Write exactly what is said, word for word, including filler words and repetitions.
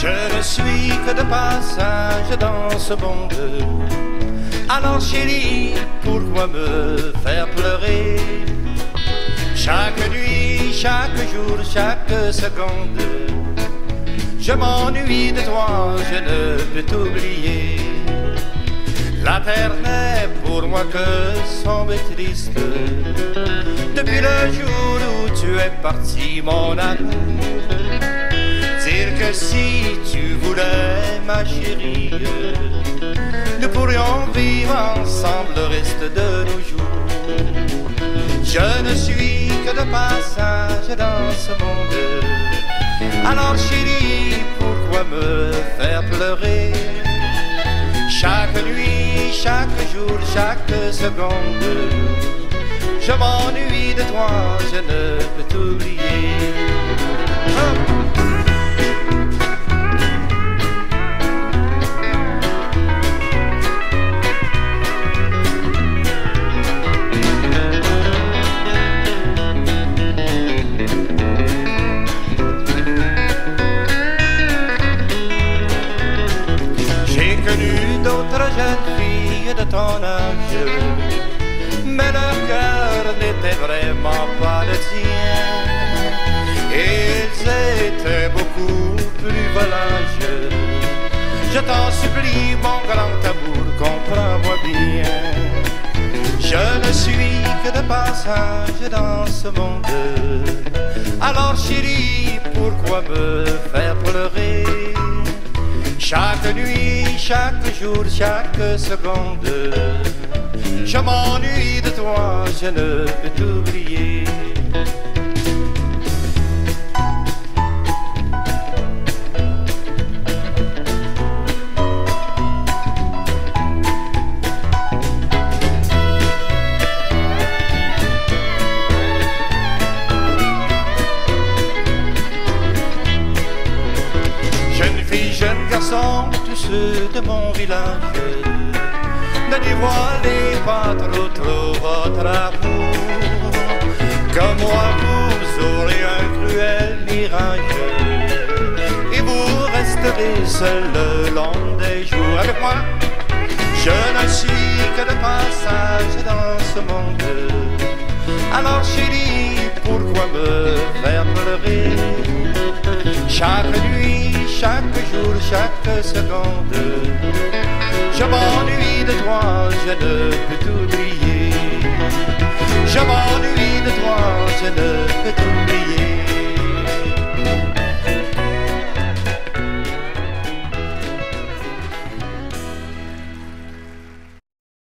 Je ne suis que de passage dans ce monde. Alors chérie, pourquoi me faire pleurer? Chaque nuit, chaque jour, chaque seconde, je m'ennuie de toi, je ne peux t'oublier. La terre n'est pour moi que sombre et triste depuis le jour où tu es parti, mon amour. Dire que si tu voulais, ma chérie, nous pourrions vivre ensemble le reste de nos jours. Je ne suis que de passage dans ce monde. Alors chérie, pourquoi me faire pleurer? Chaque nuit, chaque jour, chaque seconde, je m'ennuie de toi, je ne peux t'oublier. Oh. D'autres jeunes filles de ton âge, mais leur cœur n'était vraiment pas le tien. Et ils étaient beaucoup plus volages. Je t'en supplie, mon grand amour, comprends-moi bien. Je ne suis que de passage dans ce monde. Alors chérie, pourquoi me faire pleurer? Chaque nuit, chaque jour, chaque seconde, je m'ennuie de toi, je ne peux t'oublier. Jeunes garçons, tous ceux de mon village, ne dévoilez pas trop trop votre amour. Comme moi vous aurez un cruel mirage et vous resterez seul le long des jours. Avec moi, je ne suis que de passage dans ce monde. Alors chérie, pourquoi me faire pleurer? Chaque nuit, chaque jour, chaque seconde, je m'ennuie de toi, je ne peux t'oublier. Je m'ennuie de toi, je ne peux t'oublier.